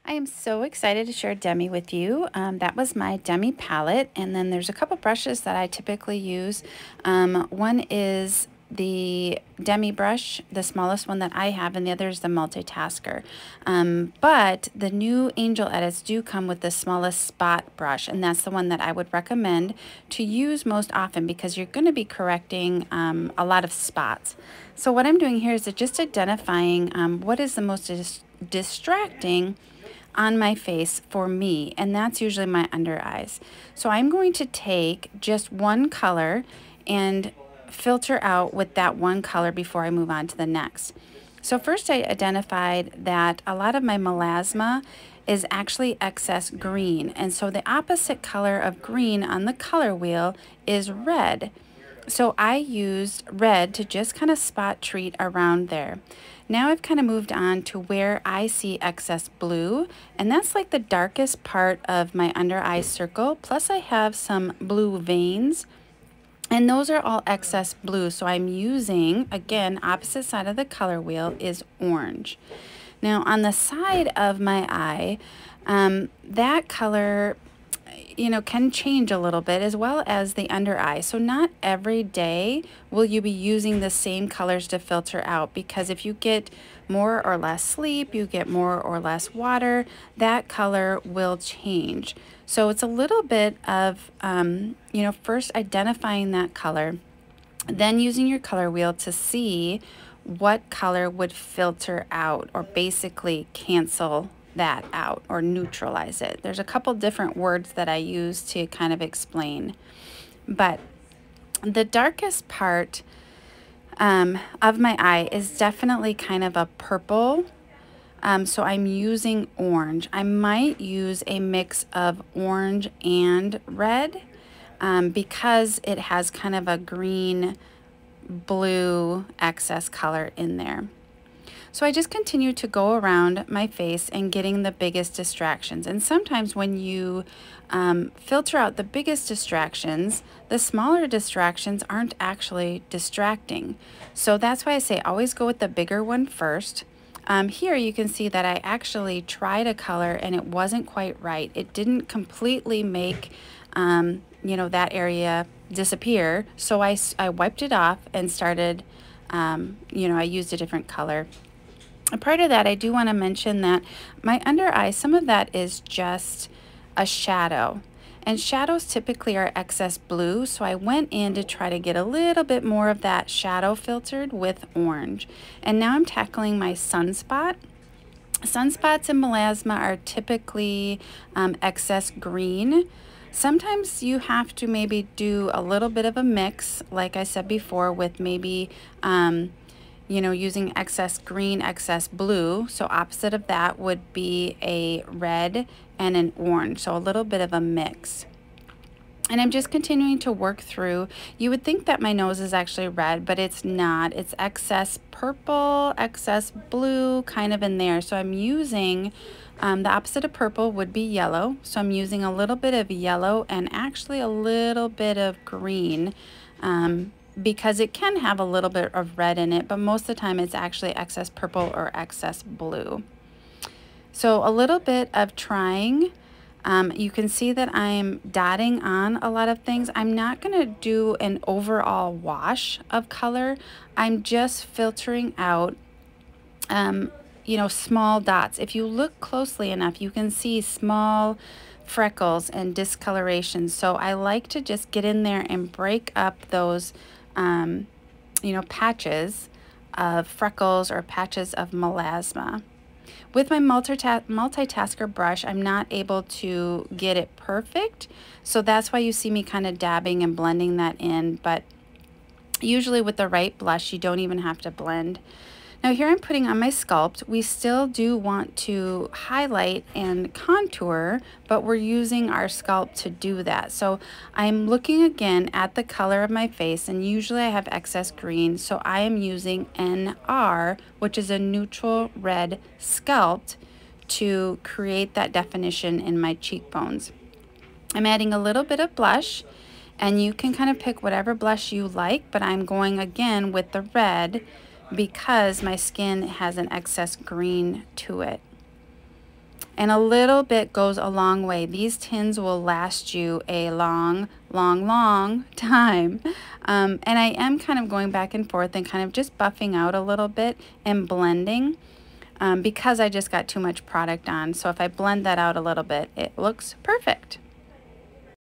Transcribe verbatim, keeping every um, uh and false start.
I am so excited to share Demi with you. Um, that was my Demi palette, and then there's a couple brushes that I typically use. Um, one is the Demi brush, the smallest one that I have, and the other is the multitasker. Um, but the new Angel Edits do come with the smallest spot brush, and that's the one that I would recommend to use most often because you're going to be correcting um, a lot of spots. So what I'm doing here is just identifying um, what is the most dis distracting on my face for me, and that's usually my under eyes. So I'm going to take just one color and filter out with that one color before I move on to the next. So first I identified that a lot of my melasma is actually excess green, and so the opposite color of green on the color wheel is red. So I used red to just kind of spot treat around there. Now I've kind of moved on to where I see excess blue, and that's like the darkest part of my under eye circle. Plus I have some blue veins, and those are all excess blue. So I'm using, again, opposite side of the color wheel is orange. Now on the side of my eye, um, that color, you know, can change a little bit, as well as the under eye. So not every day will you be using the same colors to filter out, because if you get more or less sleep, you get more or less water, that color will change. So it's a little bit of, um, you know, first identifying that color, then using your color wheel to see what color would filter out or basically cancel that out or neutralize it. There's a couple different words that I use to kind of explain, but the darkest part um, of my eye is definitely kind of a purple. Um, so I'm using orange. I might use a mix of orange and red um, because it has kind of a green blue excess color in there. So I just continue to go around my face and getting the biggest distractions. And sometimes when you um, filter out the biggest distractions, the smaller distractions aren't actually distracting. So that's why I say always go with the bigger one first. Um, here you can see that I actually tried a color and it wasn't quite right. It didn't completely make um, you know, that area disappear. So I, I wiped it off and started, um, you know, I used a different color. Part of that, I do want to mention that my under eye, some of that is just a shadow. And shadows typically are excess blue, so I went in to try to get a little bit more of that shadow filtered with orange. And now I'm tackling my sunspot. Sunspots and melasma are typically um, excess green. Sometimes you have to maybe do a little bit of a mix, like I said before, with maybe um, you know, using excess green, excess blue. So opposite of that would be a red and an orange. So a little bit of a mix. And I'm just continuing to work through. You would think that my nose is actually red, but it's not. It's excess purple, excess blue kind of in there. So I'm using, um, the opposite of purple would be yellow. So I'm using a little bit of yellow and actually a little bit of green. Um, because it can have a little bit of red in it, but most of the time it's actually excess purple or excess blue. So a little bit of trying. Um, you can see that I'm dotting on a lot of things. I'm not going to do an overall wash of color. I'm just filtering out, um, you know, small dots. If you look closely enough, you can see small freckles and discoloration. So I like to just get in there and break up those Um, you know, patches of freckles or patches of melasma. With my multita multitasker brush, I'm not able to get it perfect, so that's why you see me kind of dabbing and blending that in, but usually with the right blush, you don't even have to blend. Now here I'm putting on my Sculpt. We still do want to highlight and contour, but we're using our Sculpt to do that. So I'm looking again at the color of my face, and usually I have excess green, so I am using N R, which is a neutral red Sculpt, to create that definition in my cheekbones. I'm adding a little bit of blush, and you can kind of pick whatever blush you like, but I'm going again with the red because my skin has an excess green to it. And a little bit goes a long way. These tins will last you a long, long, long time. Um, and I am kind of going back and forth and kind of just buffing out a little bit and blending um, because I just got too much product on. So if I blend that out a little bit, it looks perfect.